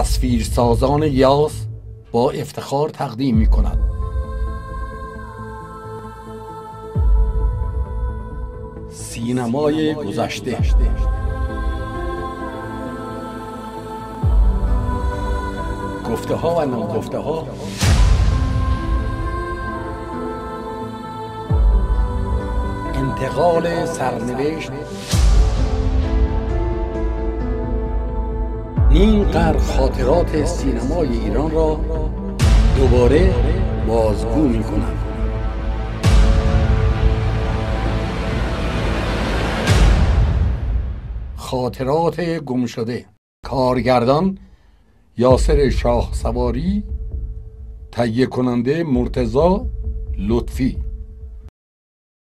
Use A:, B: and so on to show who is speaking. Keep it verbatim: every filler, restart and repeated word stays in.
A: تصویرسازان یاس با افتخار تقدیم می کند. سینمای گذشته. گفته ها و ناگفته ها، انتقال سرنوشت، نیم قرن خاطرات سینمای ایران را دوباره بازگو می کنند. خاطرات گمشده. کارگردان یاسر شاهسواری، تهیه کننده مرتضی لطفی.